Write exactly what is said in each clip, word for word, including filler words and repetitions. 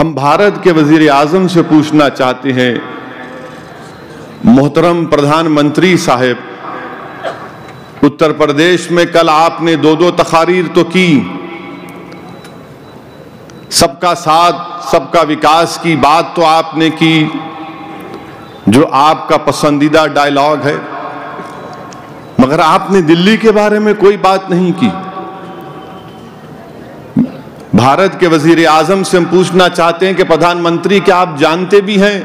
हम भारत के वजीर आजम से पूछना चाहते हैं, मोहतरम प्रधानमंत्री साहब, उत्तर प्रदेश में कल आपने दो दो तकारीर तो की, सबका साथ सबका विकास की बात तो आपने की, जो आपका पसंदीदा डायलॉग है, मगर आपने दिल्ली के बारे में कोई बात नहीं की। भारत के वजीर आजम से हम पूछना चाहते हैं कि प्रधानमंत्री, क्या आप जानते भी हैं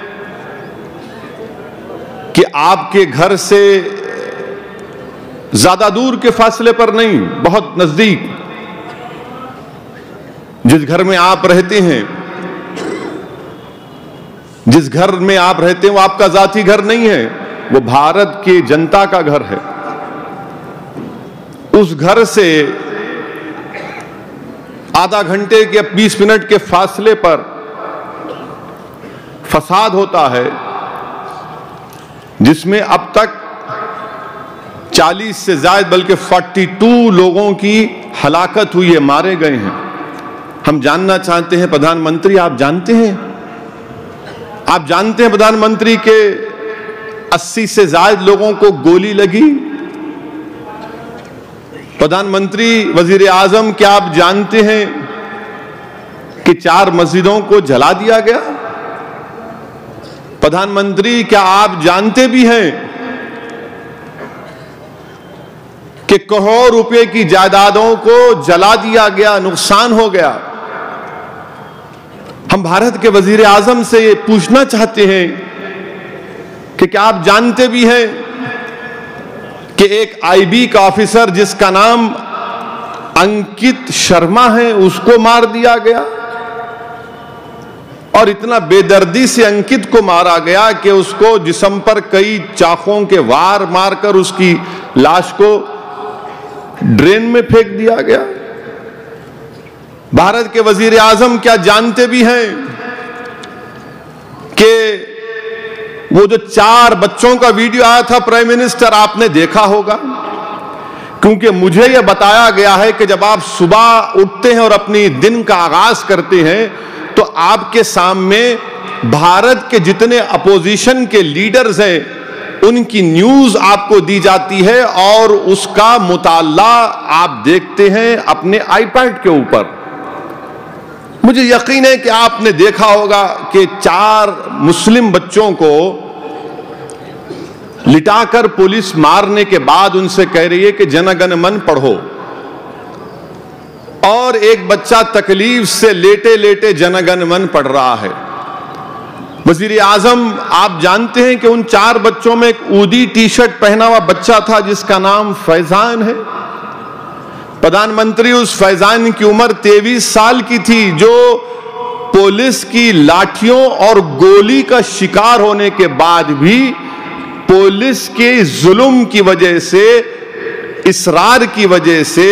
कि आपके घर से ज्यादा दूर के फासले पर नहीं, बहुत नजदीक, जिस घर में आप रहते हैं, जिस घर में आप रहते हैं वो आपका जाती घर नहीं है, वो भारत की जनता का घर है। उस घर से आधा घंटे के बीस मिनट के फासले पर फसाद होता है, जिसमें अब तक चालीस से ज्यादा बल्कि बयालीस लोगों की हलाकत हुई है, मारे गए हैं। हम जानना चाहते हैं प्रधानमंत्री, आप जानते हैं आप जानते हैं प्रधानमंत्री के अस्सी से ज्यादा लोगों को गोली लगी? प्रधानमंत्री वजीर आजम, क्या आप जानते हैं कि चार मस्जिदों को जला दिया गया? प्रधानमंत्री, क्या आप जानते भी हैं कि करोड़ों रुपए की जायदादों को जला दिया गया, नुकसान हो गया? हम भारत के वजीर आजम से ये पूछना चाहते हैं कि क्या आप जानते भी हैं कि एक आईबी का ऑफिसर जिसका नाम अंकित शर्मा है, उसको मार दिया गया, और इतना बेदर्दी से अंकित को मारा गया कि उसको जिस्म पर कई चाकों के वार मारकर उसकी लाश को ड्रेन में फेंक दिया गया। भारत के वजीर आजम क्या जानते भी हैं कि वो जो चार बच्चों का वीडियो आया था प्राइम मिनिस्टर, आपने देखा होगा? क्योंकि मुझे यह बताया गया है कि जब आप सुबह उठते हैं और अपनी दिन का आगाज करते हैं तो आपके सामने भारत के जितने अपोजिशन के लीडर्स हैं उनकी न्यूज आपको दी जाती है और उसका मुताला आप देखते हैं अपने आईपैड के ऊपर। मुझे यकीन है कि आपने देखा होगा कि चार मुस्लिम बच्चों को लिटाकर पुलिस मारने के बाद उनसे कह रही है कि जनगण मन पढ़ो, और एक बच्चा तकलीफ से लेटे लेटे जनगण मन पढ़ रहा है। वजीर आजम, आप जानते हैं कि उन चार बच्चों में एक ऊदी टी शर्ट पहना हुआ बच्चा था जिसका नाम फैजान है। प्रधानमंत्री, उस फैजान की उम्र तेईस साल की थी, जो पुलिस की लाठियों और गोली का शिकार होने के बाद भी पुलिस के जुल्म की वजह से, इसरार की वजह से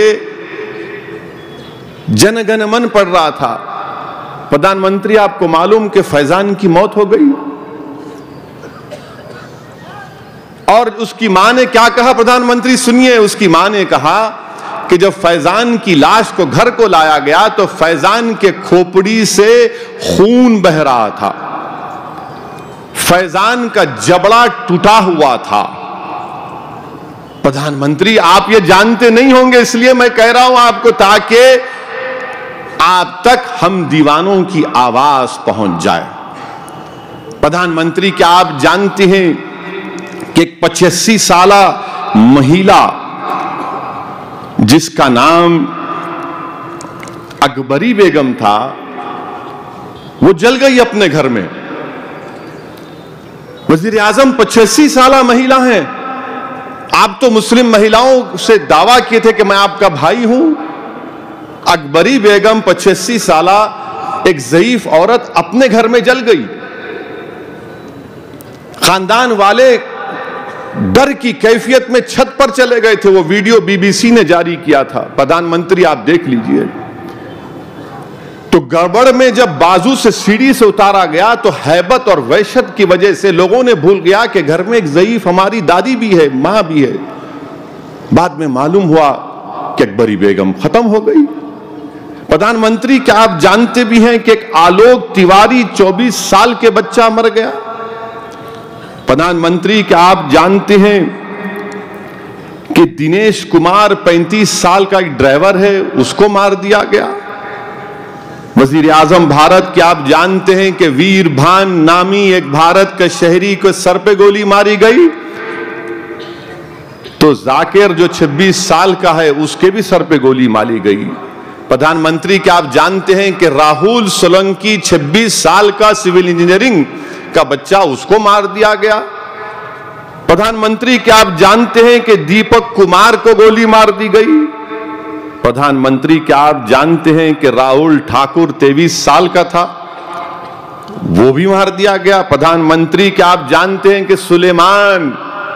जनगण मन पढ़ रहा था। प्रधानमंत्री, आपको मालूम कि फैजान की मौत हो गई, और उसकी मां ने क्या कहा? प्रधानमंत्री सुनिए, उसकी मां ने कहा कि जब फैजान की लाश को घर को लाया गया तो फैजान के खोपड़ी से खून बह रहा था, फैजान का जबड़ा टूटा हुआ था। प्रधानमंत्री, आप ये जानते नहीं होंगे, इसलिए मैं कह रहा हूं आपको, ताकि आप तक हम दीवानों की आवाज पहुंच जाए। प्रधानमंत्री, क्या आप जानते हैं कि एक पचासी साला महिला जिसका नाम अकबरी बेगम था, वो जल गई अपने घर में। वजीर आजम पचासी साला महिला हैं। आप तो मुस्लिम महिलाओं से दावा किए थे कि मैं आपका भाई हूं। अकबरी बेगम पचासी साला एक ज़ईफ औरत अपने घर में जल गई। खानदान वाले डर की कैफियत में छत पर चले गए थे। वो वीडियो बीबीसी ने जारी किया था। प्रधानमंत्री, आप देख लीजिए। तो गड़बड़ में जब बाजू से सीढ़ी से उतारा गया तो हैबत और वहशत की वजह से लोगों ने भूल गया कि घर में एक ज़ईफ हमारी दादी भी है, मां भी है। बाद में मालूम हुआ कि अकबरी बेगम खत्म हो गई। प्रधानमंत्री, क्या आप जानते भी हैं कि एक आलोक तिवारी चौबीस साल के बच्चा मर गया? प्रधानमंत्री, क्या आप जानते हैं कि दिनेश कुमार पैंतीस साल का एक ड्राइवर है, उसको मार दिया गया? वजीर आजम भारत, क्या आप जानते हैं कि वीर भान नामी एक भारत के शहरी को सर पे गोली मारी गई? तो जाकिर जो छब्बीस साल का है, उसके भी सर पे गोली मारी गई। प्रधानमंत्री, क्या आप जानते हैं कि राहुल सोलंकी छब्बीस साल का सिविल इंजीनियरिंग का बच्चा, उसको मार दिया गया? प्रधानमंत्री, क्या आप जानते हैं कि दीपक कुमार को गोली मार दी गई? प्रधानमंत्री, क्या आप जानते हैं कि राहुल ठाकुर तेईस साल का था, वो भी मार दिया गया? प्रधानमंत्री, क्या आप जानते हैं कि सुलेमान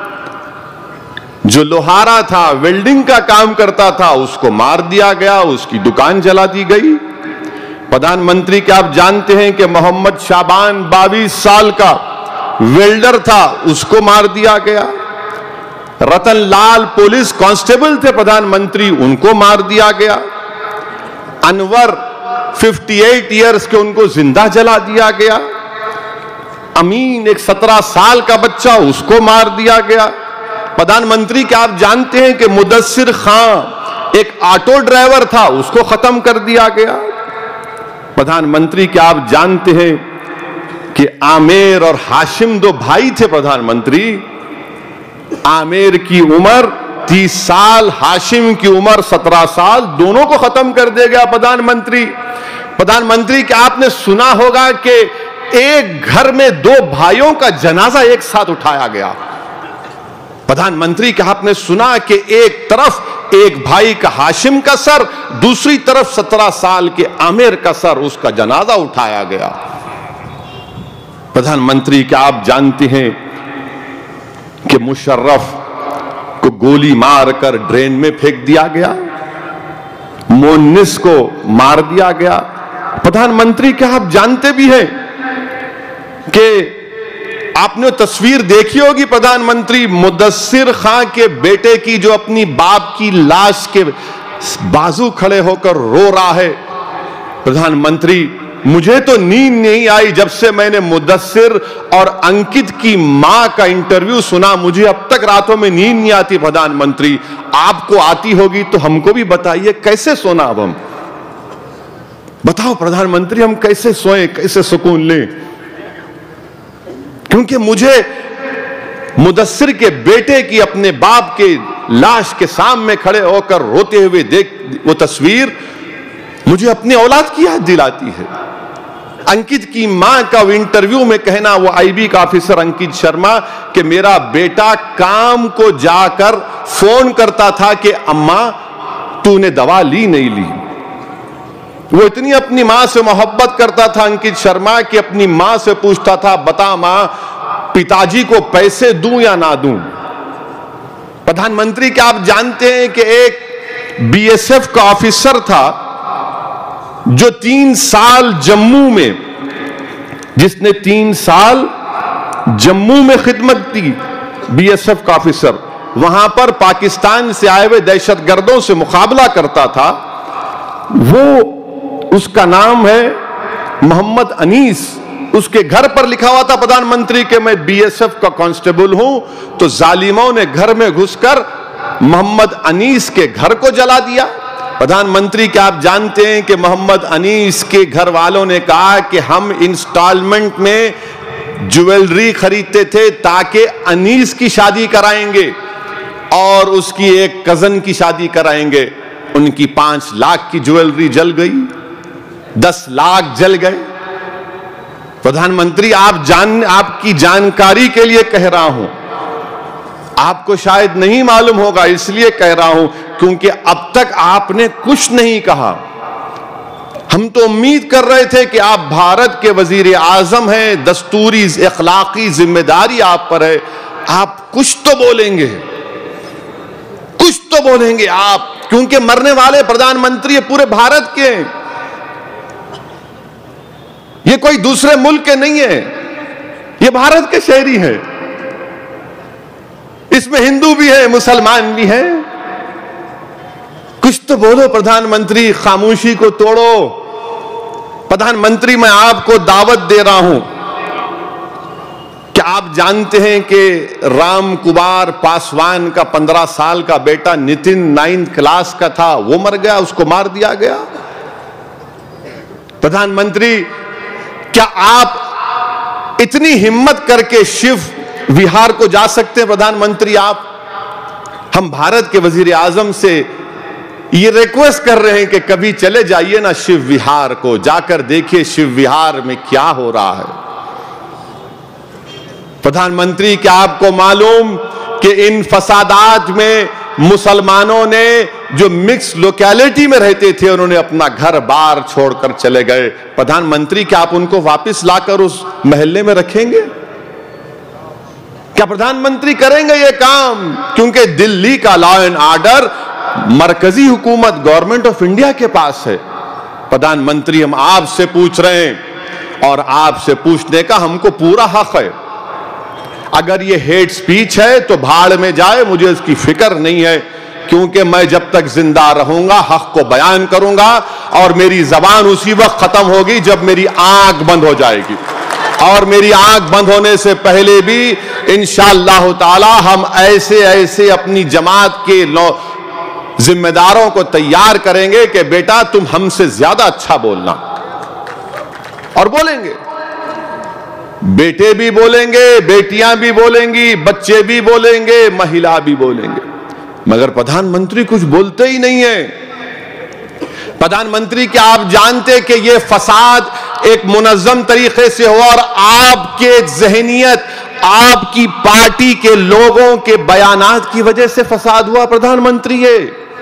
जो लोहारा था, वेल्डिंग का काम करता था, उसको मार दिया गया, उसकी दुकान जला दी गई? प्रधानमंत्री, क्या आप जानते हैं कि मोहम्मद शाबान बाईस साल का वेल्डर था, उसको मार दिया गया? रतन लाल पुलिस कांस्टेबल थे प्रधानमंत्री, उनको मार दिया गया? अनवर अट्ठावन इयर्स के, उनको जिंदा जला दिया गया? अमीन एक सत्रह साल का बच्चा, उसको मार दिया गया? प्रधानमंत्री, क्या आप जानते हैं कि मुदस्सिर खान एक ऑटो ड्राइवर था, उसको खत्म कर दिया गया? प्रधानमंत्री, क्या आप जानते हैं कि आमिर और हाशिम दो भाई थे? प्रधानमंत्री, आमिर की उम्र तीस साल, हाशिम की उम्र सत्रह साल, दोनों को खत्म कर दिया गया? प्रधानमंत्री प्रधानमंत्री, क्या आपने सुना होगा कि एक घर में दो भाइयों का जनाजा एक साथ उठाया गया? प्रधानमंत्री, क्या आपने सुना कि एक तरफ एक भाई का हाशिम का सर, दूसरी तरफ सत्रह साल के आमिर का सर, उसका जनाजा उठाया गया? प्रधानमंत्री, क्या आप जानते हैं कि मुशर्रफ को गोली मारकर ड्रेन में फेंक दिया गया, मोनिस को मार दिया गया? प्रधानमंत्री, क्या आप जानते भी हैं कि आपने तस्वीर देखी होगी प्रधानमंत्री, मुदस्सिर खां के बेटे की, जो अपनी बाप की लाश के बाजू खड़े होकर रो रहा है? प्रधानमंत्री, मुझे तो नींद नहीं आई जब से मैंने मुदस्सिर और अंकित की मां का इंटरव्यू सुना, मुझे अब तक रातों में नींद नहीं आती। प्रधानमंत्री, आपको आती होगी तो हमको भी बताइए, कैसे सोना अब हम? बताओ प्रधानमंत्री, हम कैसे सोएं, कैसे सुकून लें? क्योंकि मुझे मुदस्सिर के बेटे की अपने बाप के लाश के सामने खड़े होकर रोते हुए देख वो तस्वीर मुझे अपनी औलाद की याद दिलाती है। अंकित की मां का इंटरव्यू में कहना, वो आईबी का ऑफिसर अंकित शर्मा, कि मेरा बेटा काम को जाकर फोन करता था कि अम्मा तूने दवा ली नहीं ली। वो इतनी अपनी मां से मोहब्बत करता था अंकित शर्मा कि अपनी मां से पूछता था, बता मां पिताजी को पैसे दूं या ना दूं? प्रधानमंत्री, क्या आप जानते हैं कि एक बीएसएफ का ऑफिसर था जो तीन साल जम्मू में, जिसने तीन साल जम्मू में खिदमत की, बीएसएफ का ऑफिसर, वहां पर पाकिस्तान से आए हुए दहशतगर्दों से मुकाबला करता था। वो, उसका नाम है मोहम्मद अनीस। उसके घर पर लिखा हुआ था प्रधानमंत्री के मैं बीएसएफ का कांस्टेबल हूं। तो जालिमों ने घर में घुसकर मोहम्मद अनीस के घर को जला दिया। प्रधानमंत्री, क्या आप जानते हैं कि मोहम्मद अनीस के घर वालों ने कहा कि हम इंस्टॉलमेंट में ज्वेलरी खरीदते थे ताकि अनीस की शादी कराएंगे और उसकी एक कजन की शादी कराएंगे। उनकी पांच लाख की ज्वेलरी जल गई, दस लाख जल गए। प्रधानमंत्री, आप जान आपकी जानकारी के लिए कह रहा हूं, आपको शायद नहीं मालूम होगा इसलिए कह रहा हूं क्योंकि अब तक आपने कुछ नहीं कहा। हम तो उम्मीद कर रहे थे कि आप भारत के वजीर आजम हैं, दस्तूरी अखलाकी जिम्मेदारी आप पर है, आप कुछ तो बोलेंगे, कुछ तो बोलेंगे आप, क्योंकि मरने वाले प्रधानमंत्री पूरे भारत के, ये कोई दूसरे मुल्क के नहीं है, ये भारत के शहरी हैं। इसमें हिंदू भी है, मुसलमान भी है, कुछ कुछ तो बोलो प्रधानमंत्री, खामोशी को तोड़ो। प्रधानमंत्री, मैं आपको दावत दे रहा हूं। क्या आप जानते हैं कि राम कुमार पासवान का पंद्रह साल का बेटा नितिन नाइन्थ क्लास का था, वो मर गया, उसको मार दिया गया। प्रधानमंत्री, क्या आप इतनी हिम्मत करके शिव विहार को जा सकते हैं? प्रधानमंत्री, आप हम भारत के वजीर आजम से ये रिक्वेस्ट कर रहे हैं कि कभी चले जाइए ना शिव विहार को, जाकर देखिए शिव विहार में क्या हो रहा है। प्रधानमंत्री, क्या आपको मालूम कि इन फसादात में मुसलमानों ने जो मिक्स लोकेलिटी में रहते थे, उन्होंने अपना घर बार छोड़कर चले गए। प्रधानमंत्री, क्या आप उनको वापस लाकर उस मोहल्ले में रखेंगे? क्या प्रधानमंत्री करेंगे ये काम? क्योंकि दिल्ली का लॉ एंड ऑर्डर मरकजी हुकूमत, गवर्नमेंट ऑफ इंडिया के पास है। प्रधानमंत्री, हम आपसे पूछ रहे हैं और आपसे पूछने का हमको पूरा हक है। अगर ये हेट स्पीच है तो भाड़ में जाए, मुझे उसकी फिक्र नहीं है, क्योंकि मैं जब तक जिंदा रहूंगा हक को बयान करूंगा और मेरी जबान उसी वक्त खत्म होगी जब मेरी आंख बंद हो जाएगी। और मेरी आंख बंद होने से पहले भी इंशाअल्लाह ताला हम ऐसे ऐसे अपनी जमात के जिम्मेदारों को तैयार करेंगे कि बेटा तुम हमसे ज्यादा अच्छा बोलना, और बोलेंगे। बेटे भी बोलेंगे, बेटियां भी बोलेंगी, बच्चे भी बोलेंगे, महिला भी बोलेंगे, मगर प्रधानमंत्री कुछ बोलते ही नहीं है। प्रधानमंत्री, क्या आप जानते कि यह फसाद एक मुनज़्ज़म तरीके से हुआ और आपके ज़हनियत, आपकी पार्टी के लोगों के बयानात की वजह से फसाद हुआ? प्रधानमंत्री, ये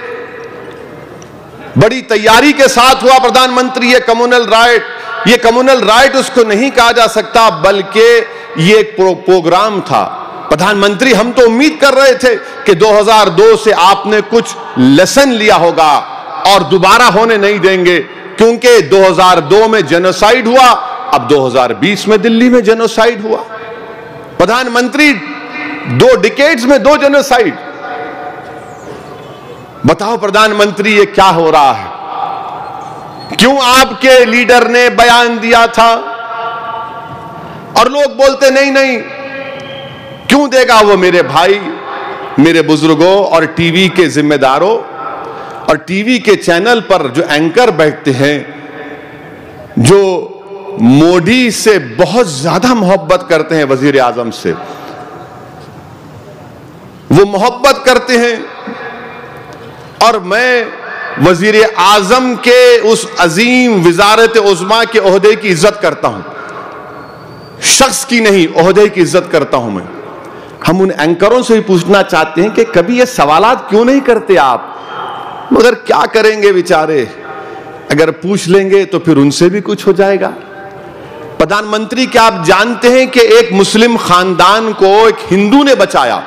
बड़ी तैयारी के साथ हुआ। प्रधानमंत्री, ये कम्युनल राइट, ये कम्युनल राइट उसको नहीं कहा जा सकता, बल्कि ये एक प्रो, प्रोग्राम था। प्रधानमंत्री, हम तो उम्मीद कर रहे थे कि दो हज़ार दो से आपने कुछ लेसन लिया होगा और दोबारा होने नहीं देंगे, क्योंकि दो हज़ार दो में जेनोसाइड हुआ, अब दो हज़ार बीस में दिल्ली में जेनोसाइड हुआ। प्रधानमंत्री, दो डिकेड्स में दो जेनोसाइड। बताओ प्रधानमंत्री, ये क्या हो रहा है? क्यों आपके लीडर ने बयान दिया था और लोग बोलते नहीं नहीं, क्यों देगा वो? मेरे भाई, मेरे बुजुर्गों और टीवी के जिम्मेदारों और टीवी के चैनल पर जो एंकर बैठते हैं, जो मोदी से बहुत ज्यादा मोहब्बत करते हैं, वजीर आजम से वो मोहब्बत करते हैं, और मैं वजीर आजम के उस अजीम वजारत उज़्मा के ओहदे की इज्जत करता हूं, शख्स की नहीं, ओहदे की इज्जत करता हूं मैं। हम उन एंकरों से भी पूछना चाहते हैं कि कभी ये सवालात क्यों नहीं करते आप? मगर क्या करेंगे बेचारे, अगर पूछ लेंगे तो फिर उनसे भी कुछ हो जाएगा। प्रधानमंत्री, क्या आप जानते हैं कि एक मुस्लिम खानदान को एक हिंदू ने बचाया,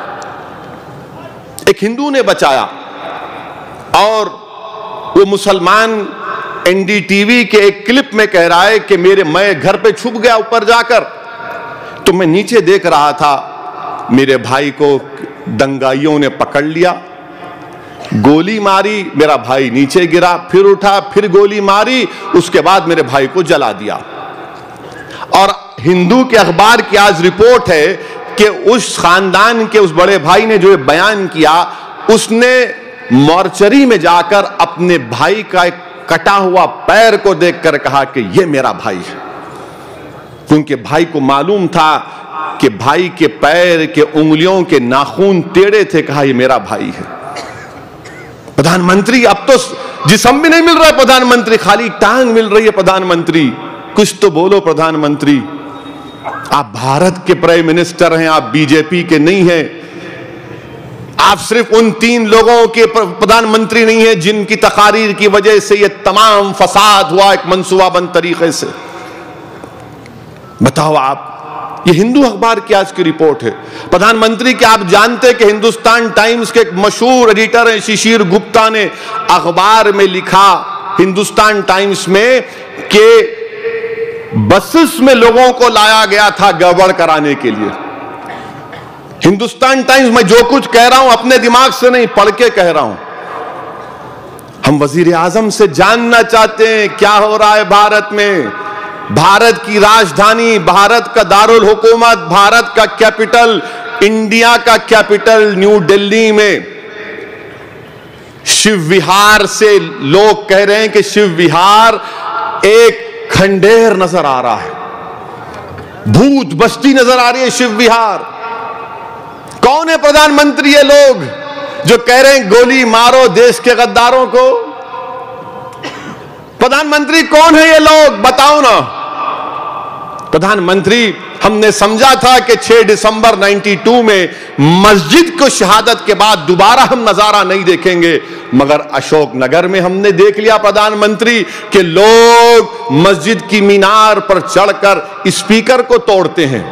एक हिंदू ने बचाया, और वो मुसलमान एनडीटीवी के एक क्लिप में कह रहा है कि मेरे मैं घर पे छुप गया ऊपर जाकर, तो मैं नीचे देख रहा था, मेरे भाई को दंगाइयों ने पकड़ लिया, गोली मारी, मेरा भाई नीचे गिरा, फिर उठा, फिर गोली मारी, उसके बाद मेरे भाई को जला दिया। और हिंदू के अखबार की आज रिपोर्ट है कि उस खानदान के उस बड़े भाई ने जो बयान किया, उसने मॉर्चरी में जाकर अपने भाई का एक कटा हुआ पैर को देखकर कहा कि यह मेरा भाई है, क्योंकि भाई को मालूम था कि भाई के पैर के उंगलियों के नाखून टेढ़े थे, कहा यह मेरा भाई है। प्रधानमंत्री, अब तो जिस्म भी नहीं मिल रहा है प्रधानमंत्री, खाली टांग मिल रही है प्रधानमंत्री, कुछ तो बोलो प्रधानमंत्री। आप भारत के प्राइम मिनिस्टर हैं, आप बीजेपी के नहीं हैं, आप सिर्फ उन तीन लोगों के प्रधानमंत्री नहीं हैं जिनकी तकारीर की वजह से यह तमाम फसाद हुआ एक मंसूबाबंद तरीके से। बताओ आप, ये हिंदू अखबार की आज की रिपोर्ट है। प्रधानमंत्री, क्या आप जानते हैं कि हिंदुस्तान टाइम्स के एक मशहूर एडिटर हैं शिशिर गुप्ता ने अखबार में लिखा, हिंदुस्तान टाइम्स में, कि बसेस में लोगों को लाया गया था गड़बड़ कराने के लिए। हिंदुस्तान टाइम्स, मैं जो कुछ कह रहा हूं अपने दिमाग से नहीं, पढ़ के कह रहा हूं। हम वजीर आजम से जानना चाहते हैं क्या हो रहा है भारत में। भारत की राजधानी, भारत का दारुल हुकूमत, भारत का कैपिटल, इंडिया का कैपिटल न्यू दिल्ली में शिव विहार से लोग कह रहे हैं कि शिव विहार एक खंडेर नजर आ रहा है, भूत बस्ती नजर आ रही है शिव विहार। कौन है प्रधानमंत्री ये लोग जो कह रहे हैं गोली मारो देश के गद्दारों को? प्रधानमंत्री कौन है ये लोग, बताओ ना। प्रधानमंत्री, हमने समझा था कि छह दिसंबर बानवे में मस्जिद को शहादत के बाद दोबारा हम नजारा नहीं देखेंगे, मगर अशोक नगर में हमने देख लिया प्रधानमंत्री कि लोग मस्जिद की मीनार पर चढ़कर स्पीकर को तोड़ते हैं,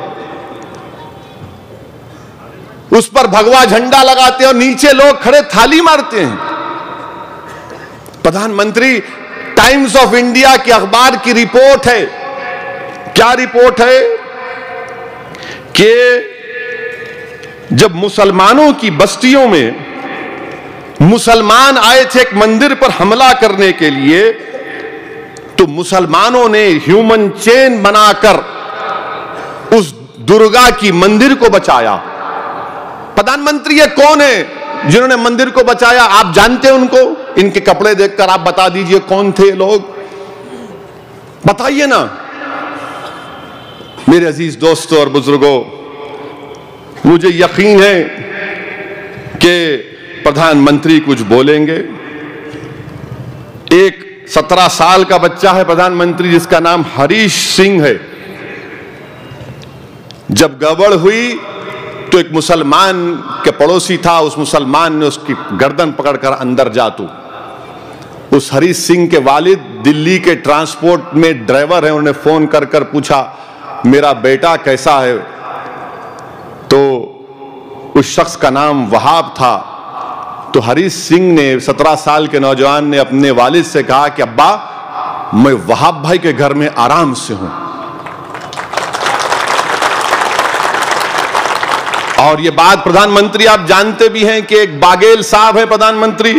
उस पर भगवा झंडा लगाते हैं और नीचे लोग खड़े थाली मारते हैं। प्रधानमंत्री, टाइम्स ऑफ इंडिया के अखबार की रिपोर्ट है, क्या रिपोर्ट है कि जब मुसलमानों की बस्तियों में मुसलमान आए थे एक मंदिर पर हमला करने के लिए, तो मुसलमानों ने ह्यूमन चेन बनाकर उस दुर्गा की मंदिर को बचाया। प्रधानमंत्री ये कौन है जिन्होंने मंदिर को बचाया? आप जानते हैं उनको? इनके कपड़े देखकर आप बता दीजिए कौन थे लोग, बताइए ना। मेरे अजीज दोस्तों और बुजुर्गों, मुझे यकीन है कि प्रधानमंत्री कुछ बोलेंगे। एक सत्रह साल का बच्चा है प्रधानमंत्री जिसका नाम हरीश सिंह है। जब गड़बड़ हुई तो एक मुसलमान के पड़ोसी था, उस मुसलमान ने उसकी गर्दन पकड़कर अंदर जा तू। उस हरीश सिंह के वालिद दिल्ली के ट्रांसपोर्ट में ड्राइवर हैं, उन्होंने फोन कर कर पूछा मेरा बेटा कैसा है, तो उस शख्स का नाम वहाब था। तो हरीश सिंह ने, सत्रह साल के नौजवान ने अपने वालिद से कहा कि अब्बा मैं वहाब भाई के घर में आराम से हूं। और ये बात प्रधानमंत्री आप जानते भी हैं कि एक बागेल साहब है प्रधानमंत्री,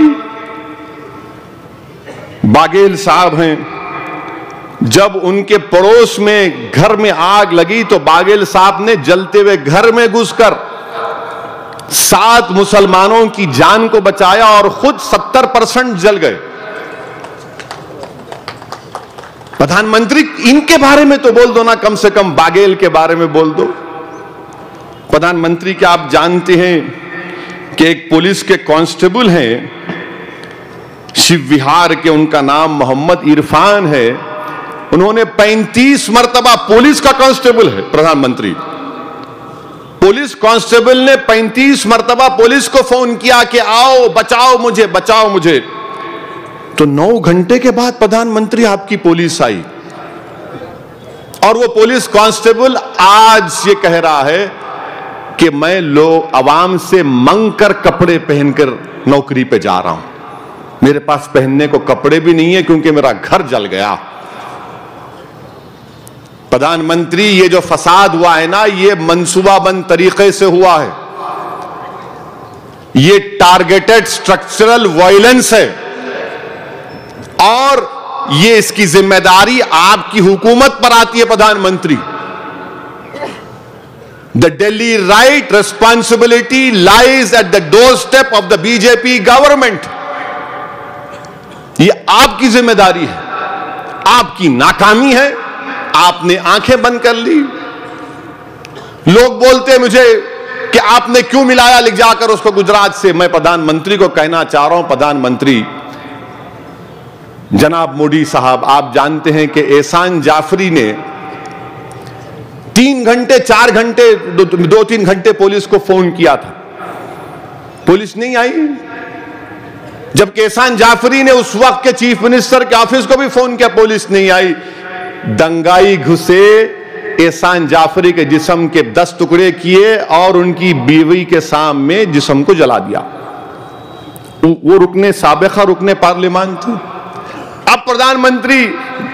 बागेल साहब हैं, जब उनके पड़ोस में घर में आग लगी तो बागेल साहब ने जलते हुए घर में घुसकर सात मुसलमानों की जान को बचाया और खुद सत्तर परसेंट जल गए। प्रधानमंत्री, इनके बारे में तो बोल दो ना, कम से कम बागेल के बारे में बोल दो। प्रधानमंत्री, क्या आप जानते हैं कि एक पुलिस के कांस्टेबल हैं शिव विहार के, उनका नाम मोहम्मद इरफान है, उन्होंने पैंतीस मरतबा, पुलिस का कांस्टेबल है प्रधानमंत्री, पुलिस कांस्टेबल ने पैंतीस मरतबा पुलिस को फोन किया कि आओ बचाओ मुझे, बचाओ मुझे। तो नौ घंटे के बाद प्रधानमंत्री आपकी पुलिस आई और वो पुलिस कांस्टेबल आज ये कह रहा है कि मैं लोग आवाम से मंग कर कपड़े पहनकर नौकरी पे जा रहा हूं, मेरे पास पहनने को कपड़े भी नहीं है क्योंकि मेरा घर जल गया। प्रधानमंत्री, ये जो फसाद हुआ है ना, ये मंसूबाबंद तरीके से हुआ है, ये टारगेटेड स्ट्रक्चरल वायलेंस है और ये इसकी जिम्मेदारी आपकी हुकूमत पर आती है प्रधानमंत्री। The Delhi riot responsibility lies at the doorstep of the BJP government. ये आपकी जिम्मेदारी है, आपकी नाकामी है, आपने आंखें बंद कर ली। लोग बोलते हैं मुझे कि आपने क्यों मिलाया लिख जाकर उसको गुजरात से। मैं प्रधानमंत्री को कहना चाह रहा हूं, प्रधानमंत्री जनाब मोदी साहब, आप जानते हैं कि एहसान जाफरी ने तीन घंटे चार घंटे दो, दो तीन घंटे पुलिस को फोन किया था, पुलिस नहीं आई। जबकि एहसान जाफरी ने उस वक्त के चीफ मिनिस्टर के ऑफिस को भी फोन किया, पुलिस नहीं आई। दंगाई घुसे, एहसान जाफरी के जिस्म के दस टुकड़े किए और उनकी बीवी के सामने जिस्म को जला दिया। वो रुकने साबिका रुकने पार्लियामान थे। अब प्रधानमंत्री,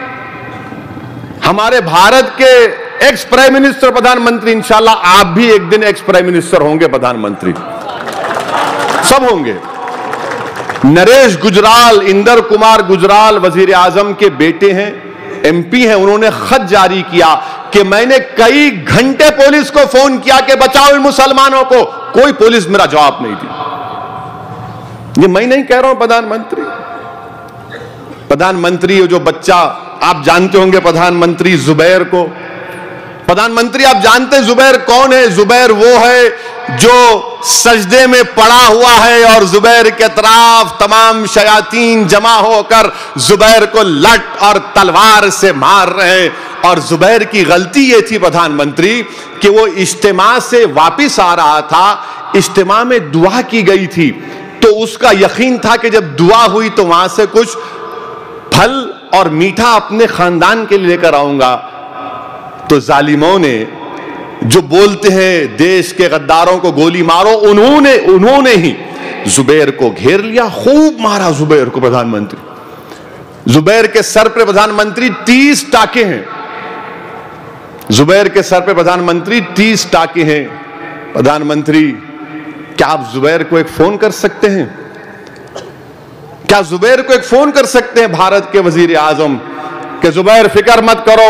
हमारे भारत के एक्स प्राइम मिनिस्टर प्रधानमंत्री, इंशाल्लाह आप भी एक दिन एक्स प्राइम मिनिस्टर होंगे प्रधानमंत्री, सब होंगे। नरेश गुजराल, इंदर कुमार गुजराल वजीर आजम के बेटे हैं, एमपी हैं, उन्होंने खत जारी किया कि मैंने कई घंटे पुलिस को फोन किया कि बचाओ इन मुसलमानों को, कोई पुलिस मेरा जवाब नहीं दी। ये मैं नहीं कह रहा हूं, प्रधानमंत्री प्रधानमंत्री जो बच्चा आप जानते होंगे, प्रधानमंत्री जुबैर को, प्रधानमंत्री आप जानते हैं जुबैर कौन है? जुबैर वो है जो सजदे में पड़ा हुआ है और जुबैर के तरफ तमाम शयातीन जमा होकर जुबैर को लट और तलवार से मार रहे हैं। और जुबैर की गलती ये थी प्रधानमंत्री कि वो इज्तिमा से वापिस आ रहा था, इज्तिमा में दुआ की गई थी, तो उसका यकीन था कि जब दुआ हुई तो वहां से कुछ फल और मीठा अपने खानदान के लिए लेकर आऊंगा। तो जालिमों ने जो बोलते हैं देश के गद्दारों को गोली मारो, उन्होंने उन्होंने ही जुबैर को घेर लिया, खूब मारा जुबैर को। प्रधानमंत्री जुबैर के सर पे प्रधानमंत्री तीस टाके हैं, जुबैर के सर पे प्रधानमंत्री तीस टाके हैं। प्रधानमंत्री क्या आप जुबैर को एक फोन कर सकते हैं? क्या जुबैर को एक फोन कर सकते हैं भारत के वजीर आजम कि जुबैर फिक्र मत करो,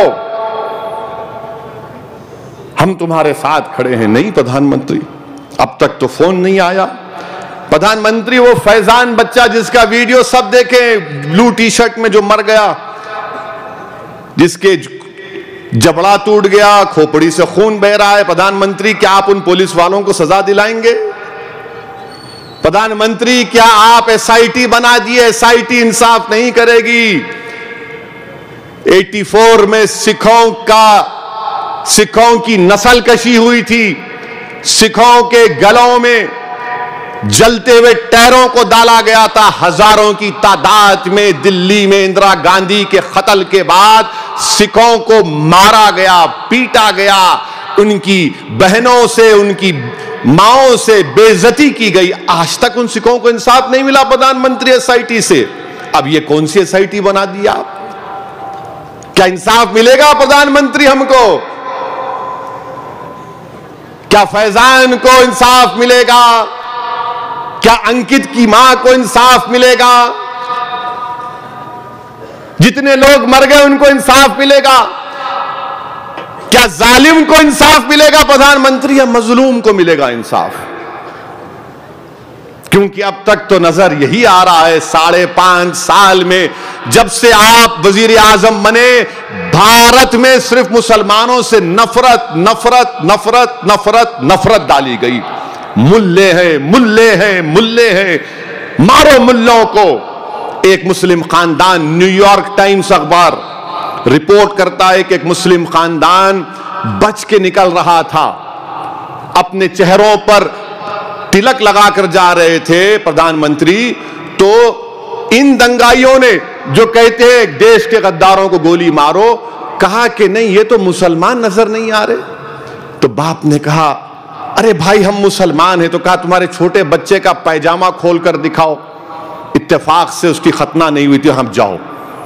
हम तुम्हारे साथ खड़े हैं? नहीं प्रधानमंत्री, अब तक तो फोन नहीं आया। प्रधानमंत्री वो फैजान बच्चा जिसका वीडियो सब देखे, ब्लू टी शर्ट में जो मर गया, जिसके जबड़ा टूट गया, खोपड़ी से खून बह रहा है, प्रधानमंत्री क्या आप उन पुलिस वालों को सजा दिलाएंगे? प्रधानमंत्री क्या आप एसआईटी बना दिए? एसआईटी इंसाफ नहीं करेगी। चौरासी में सिखों का सिखों की नस्ल कशी हुई थी, सिखों के गलों में जलते हुए टायरों को डाला गया था, हजारों की तादाद में दिल्ली में इंदिरा गांधी के कत्ल के बाद सिखों को मारा गया, पीटा गया, उनकी बहनों से, उनकी माओं से बेइज्जती की गई। आज तक उन सिखों को इंसाफ नहीं मिला प्रधानमंत्री एसआईटी से। अब ये कौन सी एसआईटी बना दी आप? क्या इंसाफ मिलेगा प्रधानमंत्री हमको? क्या फैजान को इंसाफ मिलेगा? क्या अंकित की मां को इंसाफ मिलेगा? जितने लोग मर गए उनको इंसाफ मिलेगा? क्या जालिम को इंसाफ मिलेगा प्रधानमंत्री, या मजलूम को मिलेगा इंसाफ? क्योंकि अब तक तो नजर यही आ रहा है, साढ़े पांच साल में जब से आप वजीर आजम बने, भारत में सिर्फ मुसलमानों से नफरत नफरत नफरत नफरत नफरत डाली गई। मुल्ले हैं, मुल्ले हैं, मुल्ले हैं, मारो मुल्लों को। एक मुस्लिम खानदान, न्यूयॉर्क टाइम्स अखबार रिपोर्ट करता है कि एक मुस्लिम खानदान बच के निकल रहा था, अपने चेहरों पर तिलक लगाकर जा रहे थे प्रधानमंत्री, तो इन दंगाइयों ने जो कहते हैं देश के गद्दारों को गोली मारो, कहा कि नहीं ये तो मुसलमान नजर नहीं आ रहे। तो बाप ने कहा अरे भाई हम मुसलमान हैं। तो कहा तुम्हारे छोटे बच्चे का पैजामा खोलकर दिखाओ, इत्तेफाक से उसकी खतना नहीं हुई थी, हम जाओ।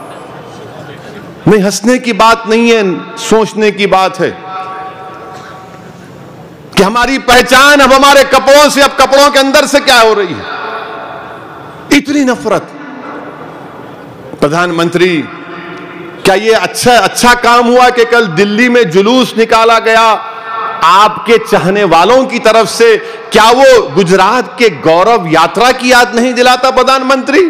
नहीं, हंसने की बात नहीं है, सोचने की बात है कि हमारी पहचान अब हमारे कपड़ों से, अब कपड़ों के अंदर से क्या हो रही है। इतनी नफरत। प्रधानमंत्री क्या ये अच्छा अच्छा काम हुआ कि कल दिल्ली में जुलूस निकाला गया आपके चाहने वालों की तरफ से? क्या वो गुजरात के गौरव यात्रा की याद नहीं दिलाता प्रधानमंत्री?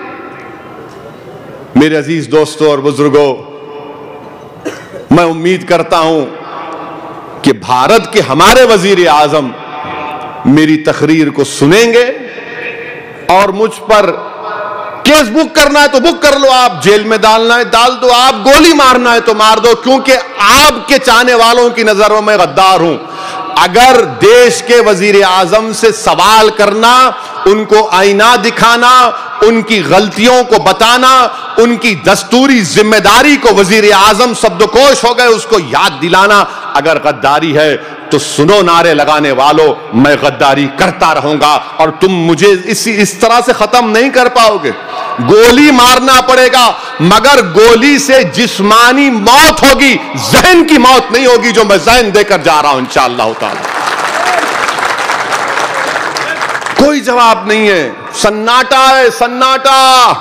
मेरे अजीज दोस्तों और बुजुर्गों, मैं उम्मीद करता हूं कि भारत के हमारे वजीर आजम मेरी तकरीर को सुनेंगे और मुझ पर केस बुक करना है तो बुक कर लो, आप जेल में डालना है डाल दो, आप गोली मारना है तो मार दो, क्योंकि आपके चाहने वालों की नजरों में गद्दार हूं। अगर देश के वजीर आजम से सवाल करना, उनको आईना दिखाना, उनकी गलतियों को बताना, उनकी दस्तूरी जिम्मेदारी को वजीर आजम शब्दकोश हो गए उसको याद दिलाना अगर गद्दारी है, तो सुनो नारे लगाने वालों, मैं गद्दारी करता रहूंगा और तुम मुझे इसी इस तरह से खत्म नहीं कर पाओगे। गोली मारना पड़ेगा, मगर गोली से जिस्मानी मौत होगी, जहन की मौत नहीं होगी, जो मैं जहन देकर जा रहा हूं इंशाअल्लाह ताला। कोई जवाब नहीं है। सन्नाटा है, सन्नाटा।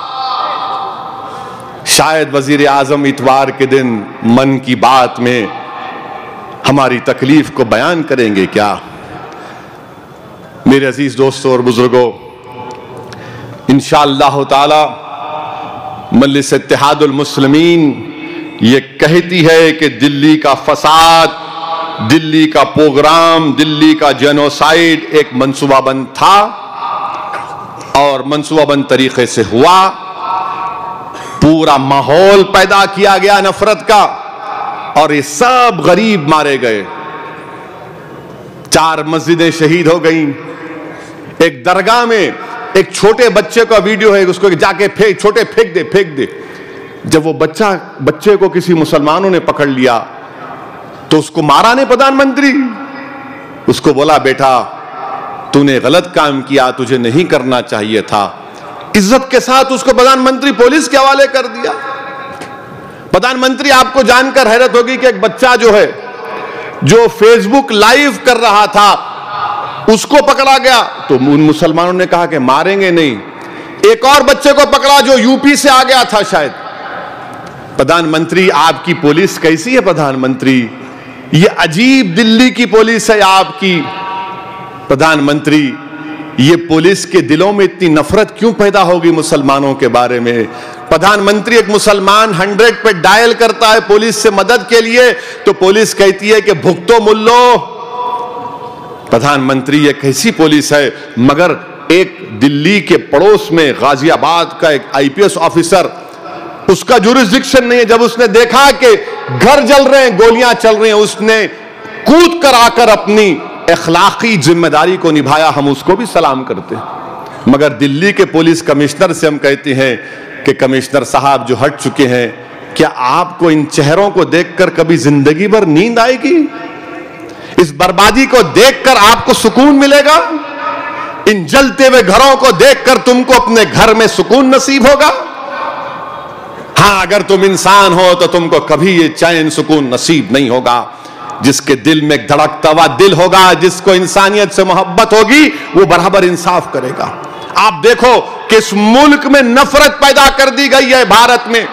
शायद वजीर आजम इतवार के दिन मन की बात में हमारी तकलीफ को बयान करेंगे क्या? मेरे अजीज दोस्तों और बुजुर्गों, इंशाअल्लाह ताला मजलिस इत्तेहादुल मुस्लिमीन ये कहती है कि दिल्ली का फसाद, दिल्ली का प्रोग्राम, दिल्ली का जेनोसाइड एक मंसूबाबंद था और मंसूबाबंद तरीके से हुआ। पूरा माहौल पैदा किया गया नफरत का और ये सब गरीब मारे गए। चार मस्जिदें शहीद हो गई। एक दरगाह में एक छोटे बच्चे का वीडियो है, उसको जाके फेंक, छोटे फेंक दे फेंक दे। जब वो बच्चा बच्चे को किसी मुसलमानों ने पकड़ लिया तो उसको मारा नहीं प्रधानमंत्री, उसको बोला बेटा तूने गलत काम किया, तुझे नहीं करना चाहिए था। इज्जत के साथ उसको प्रधानमंत्री पुलिस के हवाले कर दिया। प्रधानमंत्री, आपको जानकर हैरत होगी कि एक बच्चा जो है जो फेसबुक लाइव कर रहा था उसको पकड़ा गया तो उन मुसलमानों ने कहा कि मारेंगे नहीं। एक और बच्चे को पकड़ा जो यूपी से आ गया था शायद। प्रधानमंत्री, आपकी पुलिस कैसी है प्रधानमंत्री? ये अजीब दिल्ली की पुलिस है आपकी। प्रधानमंत्री, ये पुलिस के दिलों में इतनी नफरत क्यों पैदा होगी मुसलमानों के बारे में? प्रधानमंत्री, एक मुसलमान हंड्रेड पे डायल करता है पुलिस से मदद के लिए तो पुलिस कहती है कि भुगतो मुल्लो। प्रधानमंत्री, ये कैसी पुलिस है? मगर एक दिल्ली के पड़ोस में गाजियाबाद का एक आईपीएस ऑफिसर, उसका जुरिस्डिक्शन नहीं है। जब उसने देखा कि घर जल रहे हैं, गोलियां चल रही हैं, उसने कूद कर आकर अपनी अखलाकी जिम्मेदारी को निभाया। हम उसको भी सलाम करते हैं। मगर दिल्ली के पुलिस कमिश्नर से हम कहते हैं कि कमिश्नर साहब जो हट चुके हैं, क्या आपको इन चेहरों को देखकर कभी जिंदगी भर नींद आएगी? इस बर्बादी को देखकर आपको सुकून मिलेगा? इन जलते हुए घरों को देखकर तुमको अपने घर में सुकून नसीब होगा? हाँ, अगर तुम इंसान हो तो तुमको कभी ये चैन सुकून नसीब नहीं होगा। जिसके दिल में एक धड़कता हुआ दिल होगा, जिसको इंसानियत से मोहब्बत होगी, वो बराबर इंसाफ करेगा। आप देखो कि इस मुल्क में नफरत पैदा कर दी गई है। भारत में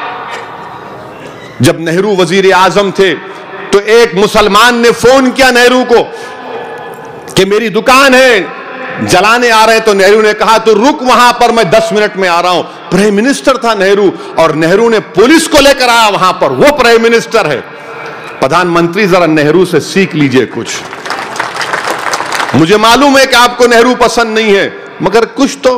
जब नेहरू वजीर आजम थे तो एक मुसलमान ने फोन किया नेहरू को कि मेरी दुकान है, जलाने आ रहे हैं। तो नेहरू ने कहा तो रुक वहां पर, मैं दस मिनट में आ रहा हूं। प्राइम मिनिस्टर था नेहरू और नेहरू ने पुलिस को लेकर आया वहां पर, वो प्राइम मिनिस्टर है। प्रधानमंत्री, जरा नेहरू से सीख लीजिए कुछ। मुझे मालूम है कि आपको नेहरू पसंद नहीं है, मगर कुछ तो।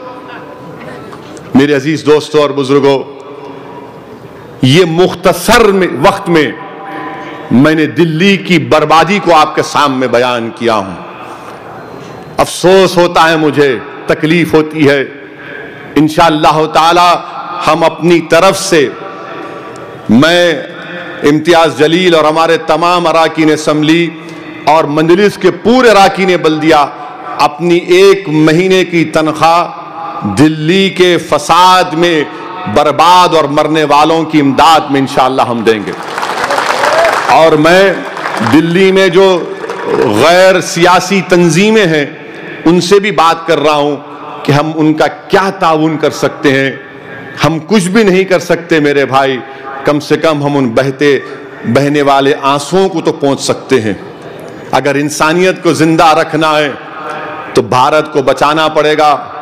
मेरे अजीज दोस्तों और बुजुर्गों, ये मुख्तसर में वक्त में मैंने दिल्ली की बर्बादी को आपके सामने बयान किया हूं। अफसोस होता है मुझे, तकलीफ होती है। इंशाअल्लाह ताला हम अपनी तरफ से, मैं इम्तियाज जलील और हमारे तमाम अराकीन असम्बली और मजलिस के पूरे अराकीन बल्दिया अपनी एक महीने की तनख्वाह दिल्ली के फसाद में बर्बाद और मरने वालों की इमदाद में इंशाअल्लाह हम देंगे। और मैं दिल्ली में जो गैर सियासी तंजीमें हैं उनसे भी बात कर रहा हूं कि हम उनका क्या ताउन कर सकते हैं। हम कुछ भी नहीं कर सकते मेरे भाई, कम से कम हम उन बहते बहने वाले आंसुओं को तो पहुंच सकते हैं। अगर इंसानियत को जिंदा रखना है तो भारत को बचाना पड़ेगा।